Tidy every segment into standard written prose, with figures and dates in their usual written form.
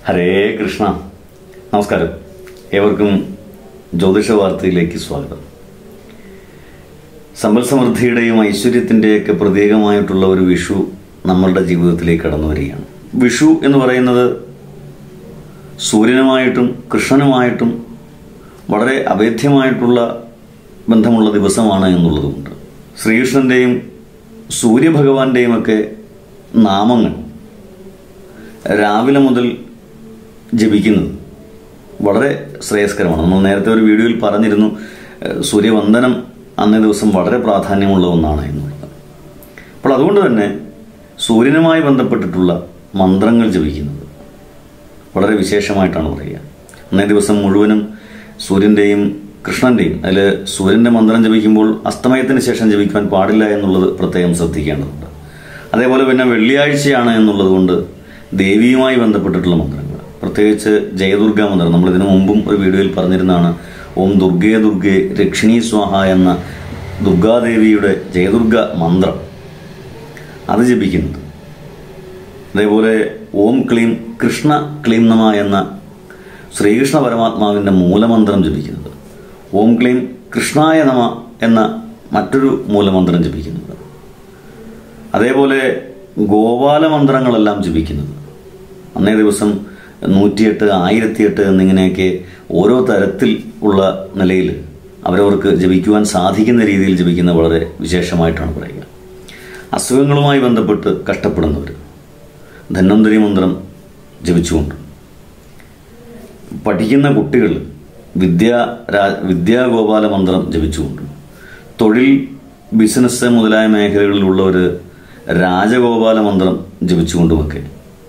ഹരേ കൃഷ്ണ. നമസ്കാരം. ഏവർക്കും ജ്യോതിഷ വാർത്തയിലേക്ക് സ്വാഗതം. സമ്പൽ സമൃദ്ധിയുടെയും ഐശ്വര്യത്തിൻ്റെയൊക്കെ പ്രതീകമായിട്ടുള്ള ഒരു വിഷു നമ്മളുടെ ജീവിതത്തിലേക്ക് കടന്നു വരികയാണ്. വിഷു എന്ന് പറയുന്നത് സൂര്യനുമായിട്ടും കൃഷ്ണനുമായിട്ടും വളരെ അഭേദ്യമായിട്ടുള്ള ബന്ധമുള്ള ദിവസമാണ് എന്നുള്ളതുകൊണ്ട് ശ്രീകൃഷ്ണൻ്റെയും സൂര്യഭഗവാന്റെയും ഒക്കെ നാമങ്ങൾ രാവിലെ മുതൽ ജപിക്കുന്നത് വളരെ ശ്രേയസ്കരമാണ്. നമ്മൾ നേരത്തെ ഒരു വീഡിയോയിൽ പറഞ്ഞിരുന്നു, സൂര്യവന്ദനം അന്നേ ദിവസം വളരെ പ്രാധാന്യമുള്ള ഒന്നാണ് എന്നുള്ളത്. അപ്പോൾ അതുകൊണ്ട് തന്നെ സൂര്യനുമായി ബന്ധപ്പെട്ടിട്ടുള്ള മന്ത്രങ്ങൾ ജപിക്കുന്നത് വളരെ വിശേഷമായിട്ടാണ് പറയുക. അന്നേ ദിവസം മുഴുവനും സൂര്യൻ്റെയും കൃഷ്ണൻ്റെയും, അതിൽ സൂര്യൻ്റെ മന്ത്രം ജപിക്കുമ്പോൾ അസ്തമയത്തിന് ശേഷം ജപിക്കാൻ പാടില്ല എന്നുള്ളത് പ്രത്യേകം ശ്രദ്ധിക്കേണ്ടതുണ്ട്. അതേപോലെ പിന്നെ വെള്ളിയാഴ്ചയാണ് എന്നുള്ളത് കൊണ്ട് ദേവിയുമായി ബന്ധപ്പെട്ടിട്ടുള്ള മന്ത്രങ്ങൾ, പ്രത്യേകിച്ച് ജയദുർഗ മന്ത്രം, നമ്മൾ ഇതിനു മുമ്പും ഒരു വീഡിയോയിൽ പറഞ്ഞിരുന്നതാണ്. ഓം ദുർഗേ ദുർഗേ രക്ഷിണി സ്വാഹ എന്ന ദുർഗാദേവിയുടെ ജയദുർഗ മന്ത്രം അത് ജപിക്കുന്നത്. അതേപോലെ ഓം ക്ലീം കൃഷ്ണ ക്ലീം നമ എന്ന ശ്രീകൃഷ്ണ പരമാത്മാവിൻ്റെ മൂലമന്ത്രം ജപിക്കുന്നത്. ഓം ക്ലീം കൃഷ്ണായ നമ എന്ന മറ്റൊരു മൂലമന്ത്രം ജപിക്കുന്നത്. അതേപോലെ ഗോപാല മന്ത്രങ്ങളെല്ലാം ജപിക്കുന്നത്. അന്നേ ദിവസം 108, 1008 എന്നിങ്ങനെയൊക്കെ ഓരോ തരത്തിൽ ഉള്ള നിലയിൽ അവരവർക്ക് ജപിക്കുവാൻ സാധിക്കുന്ന രീതിയിൽ ജപിക്കുന്നത് വളരെ വിശേഷമായിട്ടാണ് പറയുക. അസുഖങ്ങളുമായി ബന്ധപ്പെട്ട് കഷ്ടപ്പെടുന്നവർ ധന്വന്തരി മന്ത്രം ജപിച്ചുകൊണ്ട്, പഠിക്കുന്ന കുട്ടികൾ വിദ്യാഗോപാല മന്ത്രം ജപിച്ചുകൊണ്ട്, തൊഴിൽ ബിസിനസ് മുതലായ മേഖലകളിലുള്ളവർ രാജഗോപാല മന്ത്രം ജപിച്ചുകൊണ്ടുമൊക്കെ,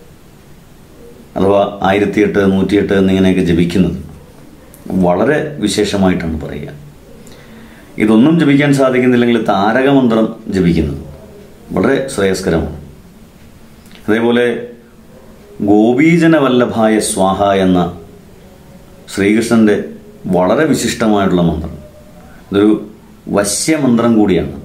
അഥവാ 1008, 108 എന്നിങ്ങനെയൊക്കെ ജപിക്കുന്നത് വളരെ വിശേഷമായിട്ടാണ് പറയുക. ഇതൊന്നും ജപിക്കാൻ സാധിക്കുന്നില്ലെങ്കിൽ താരകമന്ത്രം ജപിക്കുന്നത് വളരെ ശ്രേയസ്കരമാണ്. അതേപോലെ ഗോപീജന വല്ലഭായ സ്വാഹ എന്ന ശ്രീകൃഷ്ണൻ്റെ വളരെ വിശിഷ്ടമായിട്ടുള്ള മന്ത്രം, ഇതൊരു വശ്യമന്ത്രം കൂടിയാണ്.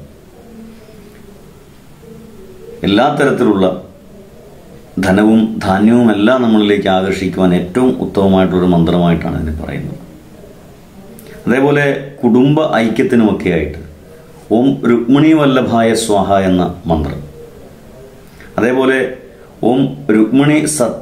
എല്ലാ തരത്തിലുള്ള ധനവും ധാന്യവും എല്ലാം നമ്മളിലേക്ക് ആകർഷിക്കുവാൻ ഏറ്റവും ഉത്തമമായിട്ടുള്ളൊരു മന്ത്രമായിട്ടാണ് ഇതിനെ പറയുന്നത്. അതേപോലെ കുടുംബ ഐക്യത്തിനുമൊക്കെ ആയിട്ട് ഓം രുക്മിണി വല്ലഭായ സ്വാഹ എന്ന മന്ത്രം, അതേപോലെ ഓം രുക്മിണി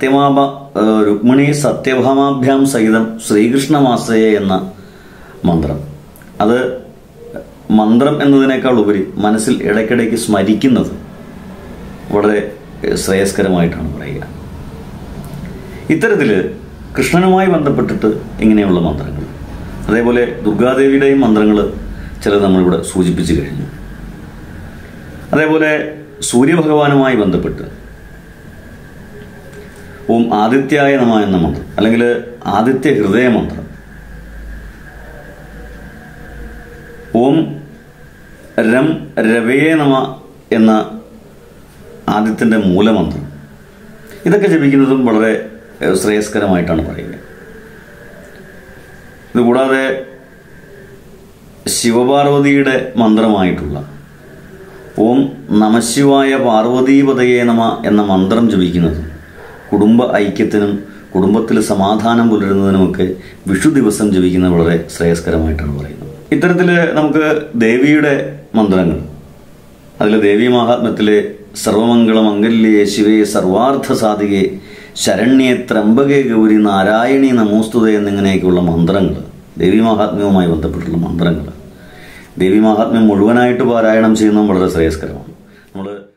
സത്യഭാമാഭ്യാം സഹിതം ശ്രീകൃഷ്ണമാസയെ എന്ന മന്ത്രം. അത് മന്ത്രം എന്നതിനേക്കാൾ ഉപരി മനസ്സിൽ ഇടയ്ക്കിടയ്ക്ക് സ്മരിക്കുന്നത് വളരെ ശ്രേയസ്കരമായിട്ടാണ് പറയുക. ഇത്തരത്തിൽ കൃഷ്ണനുമായി ബന്ധപ്പെട്ടിട്ട് ഇങ്ങനെയുള്ള മന്ത്രങ്ങൾ, അതേപോലെ ദുർഗാദേവിയുടെയും മന്ത്രങ്ങൾ ചിലത് നമ്മളിവിടെ സൂചിപ്പിച്ചു കഴിഞ്ഞു. അതേപോലെ സൂര്യഭഗവാനുമായി ബന്ധപ്പെട്ട് ഓം ആദിത്യായ നമ എന്ന മന്ത്രം, അല്ലെങ്കിൽ ആദിത്യ ഹൃദയ മന്ത്രം, ഓം രം രവയേ നമ എന്ന ആദിത്യൻ്റെ മൂലമന്ത്രം, ഇതൊക്കെ ജപിക്കുന്നതും വളരെ ശ്രേയസ്കരമായിട്ടാണ് പറയുക. ഇതുകൂടാതെ ശിവപാർവതിയുടെ മന്ത്രമായിട്ടുള്ള ഓം നമശിവായ പാർവതീപതയേ നമ എന്ന മന്ത്രം ജപിക്കുന്നതും കുടുംബ ഐക്യത്തിനും കുടുംബത്തിൽ സമാധാനം പുലരുന്നതിനുമൊക്കെ വിഷു ദിവസം ജപിക്കുന്നത് വളരെ ശ്രേയസ്കരമായിട്ടാണ് പറയുന്നത്. ഇത്തരത്തിൽ നമുക്ക് ദേവിയുടെ മന്ത്രങ്ങൾ, അതിൽ ദേവീ മഹാത്മ്യത്തിലെ സർവമംഗളമംഗല്യേ ശിവേ സർവാർത്ഥ സാധികേ ശരണ്യേ ത്രംബകേ ഗൗരി നാരായണി നമോസ്തുതേ എന്നിങ്ങനെയൊക്കെയുള്ള മന്ത്രങ്ങൾ, ദേവീ മഹാത്മ്യവുമായി ബന്ധപ്പെട്ടുള്ള മന്ത്രങ്ങൾ, ദേവീ മഹാത്മ്യം മുഴുവനായിട്ട് പാരായണം ചെയ്യുന്നതും വളരെ ശ്രേയസ്കരമാണ്. നമ്മൾ